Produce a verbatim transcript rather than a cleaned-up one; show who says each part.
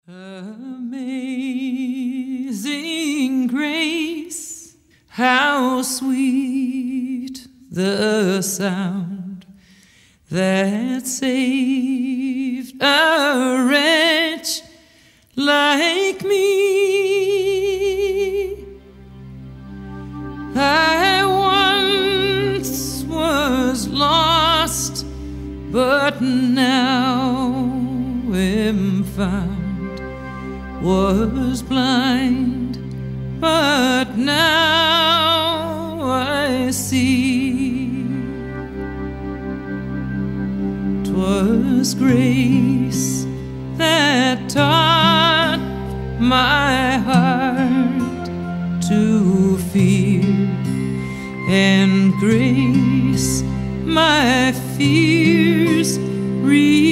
Speaker 1: Amazing grace, how sweet the sound that saved a wretch like me. I once was lost, but now am found. Was blind, but now I see. 'Twas grace that taught my heart to fear, and grace my fears relieved.